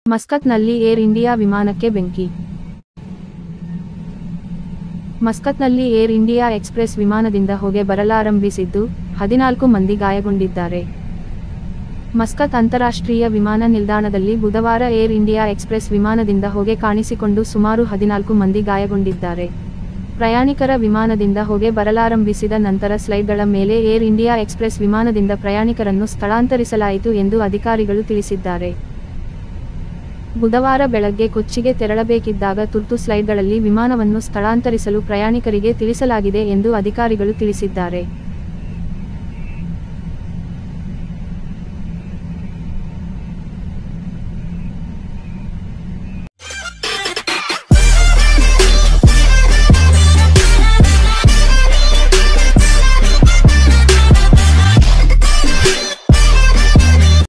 ಮಸ್ಕತ್ನಲ್ಲಿ air India ವಿಮಾನಕ್ಕೆ ಬೆಂಕಿ. ಮಸ್ಕತ್ನಲ್ಲಿ air India express ವಿಮಾನದಿಂದ ಹೊಗೆ ಬರಲಾರಂಭಿಸಿದ್ದು, 14 ಮಂದಿ ಗಾಯಗೊಂಡಿದ್ದಾರೆ. ಮಸ್ಕತ್ ಅಂತಾರಾಷ್ಟ್ರೀಯ ವಿಮಾನ ನಿಲ್ದಾಣದಲ್ಲಿ ಬುಧವಾರ ಏರ್ ಇಂಡಿಯಾ ಎಕ್ಸ್‌ಪ್ರೆಸ್ ವಿಮಾನದಿಂದ ಹೊಗೆ ಕಾಣಿಸಿಕೊಂಡು ಸುಮಾರು 14 ಮಂದಿ ಗಾಯಗೊಂಡಿದ್ದಾರೆ. ಪ್ರಯಾಣಿಕರ ವಿಮಾನದಿಂದ ಹೊಗೆ ಬರಲಾರಂಭಿಸಿದ ನಂತರ ಸ್ಲೈಡ್ಗಳ ಮೇಲೆ ಏರ್ ಇಂಡಿಯಾ ಎಕ್ಸ್‌ಪ್ರೆಸ್ ವಿಮಾನದಿಂದ ಪ್ರಯಾಣಿಕರನ್ನು ಸ್ಥಳಾಂತರಿಸಲಾಯಿತು ಎಂದು ಅಧಿಕಾರಿಗಳು ತಿಳಿಸಿದ್ದಾರೆ. ಬುಧವಾರ ಬೆಳಗ್ಗೆ ಕೊಚ್ಚಿಗೆ ತೆರಳಬೇಕಿದ್ದಾಗ ತುರ್ತು ಸ್ಲೈಡ್ಗಳಲ್ಲಿ ವಿಮಾನವನ್ನು ಸ್ಥಳಾಂತರಿಸಲು ಪ್ರಯಾಣಿಕರಿಗೆ ತಿಳಿಸಲಾಗಿದೆ ಎಂದು ಅಧಿಕಾರಿಗಳು ತಿಳಿಸಿದ್ದಾರೆ.